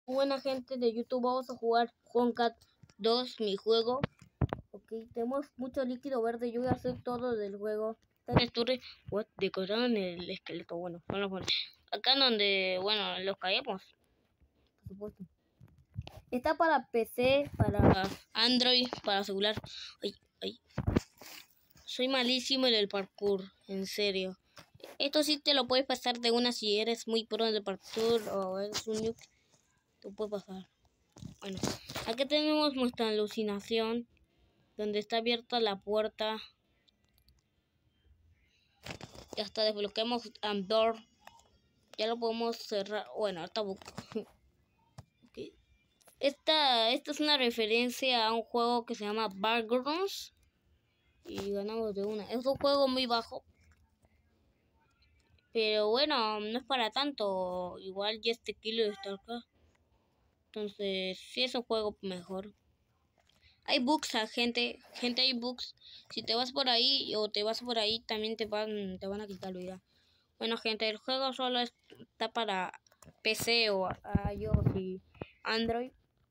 Buena gente de YouTube, vamos a jugar Honkat 2, mi juego. Ok, tenemos mucho líquido verde, yo voy a hacer todo del juego. Decoraron el esqueleto, bueno, acá donde, bueno, los caemos, por supuesto. Está para PC, para Android, para celular. Ay. Soy malísimo en el parkour, en serio. Esto sí te lo puedes pasar de una si eres muy pro en el parkour o eres un noob. Te puede pasar. Bueno, aquí tenemos nuestra alucinación, donde está abierta la puerta. Ya está, desbloqueamos Andor. Ya lo podemos cerrar. Bueno, ahorita busco. Okay. Esta es una referencia a un juego que se llama Backgrounds. Y ganamos de una. Es un juego muy bajo. Pero bueno, no es para tanto. Igual ya este kilo está acá. Entonces, sí es un juego mejor. Hay bugs, gente, hay bugs. Si te vas por ahí o te vas por ahí, también te van a quitar la vida. Bueno, gente, el juego solo está para PC o iOS y Android.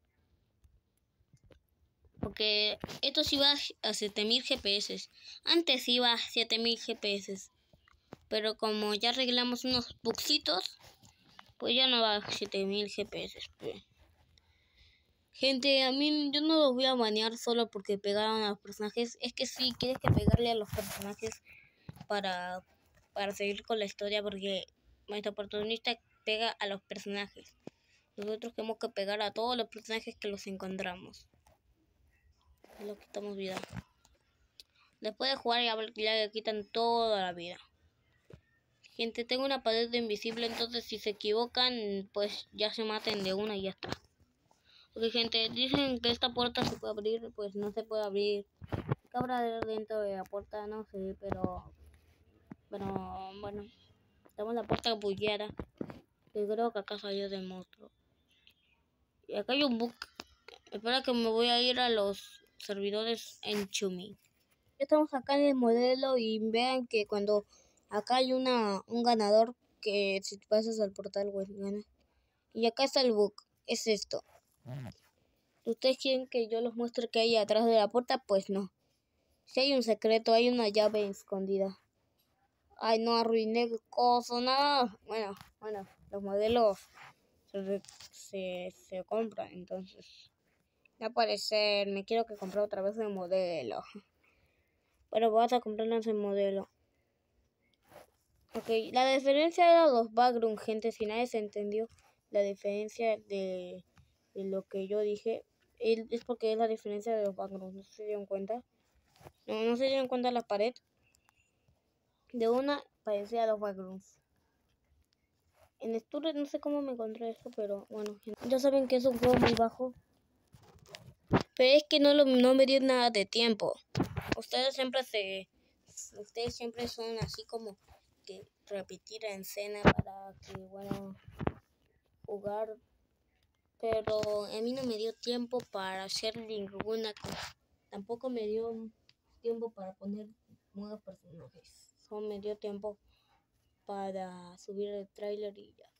Porque esto sí va a 7000 GPS. Antes iba a 7000 GPS. Pero como ya arreglamos unos bugsitos, pues ya no va a 7000 GPS. Pues. Gente, a mí yo no los voy a banear solo porque pegaron a los personajes. Es que sí, tienes que pegarle a los personajes para seguir con la historia, porque nuestro protagonista pega a los personajes. Nosotros tenemos que pegar a todos los personajes que los encontramos. Los quitamos vida. Después de jugar ya le quitan toda la vida. Gente, tengo una pared invisible, entonces si se equivocan, pues ya se maten de una y ya está. Ok, gente, dicen que esta puerta se puede abrir, pues no se puede abrir. ¿Qué habrá dentro de la puerta? No sé, pero bueno, tenemos la puerta bugueada. Yo creo que acá salió del monstruo. Y acá hay un bug. Espera que me voy a ir a los servidores en Chumi. Ya estamos acá en el modelo y vean que cuando acá hay un ganador que si te pasas al portal, pues gana. Y acá está el bug. Es esto. ¿Ustedes quieren que yo les muestre qué hay atrás de la puerta? Pues no. Si hay un secreto, hay una llave escondida. Ay, no arruiné cosas, nada. Bueno, los modelos se compran, entonces. No puede ser, me quiero que compre otra vez el modelo. Pero vas a comprarlo en modelo. Ok, la diferencia de los background, gente, si nadie se entendió la diferencia de lo que yo dije, es porque es la diferencia de los backgrounds, ¿no se dieron cuenta? No se dieron cuenta la pared. De una parecía a los backgrounds. En Sture no sé cómo me encontré esto, pero bueno, ya saben que es un juego muy bajo. Pero es que no me dio nada de tiempo. Ustedes siempre son así como que repetir en escena para que, bueno, jugar. Pero a mí no me dio tiempo para hacer ninguna cosa. Tampoco me dio tiempo para poner nuevos personajes. Solo me dio tiempo para subir el tráiler y ya.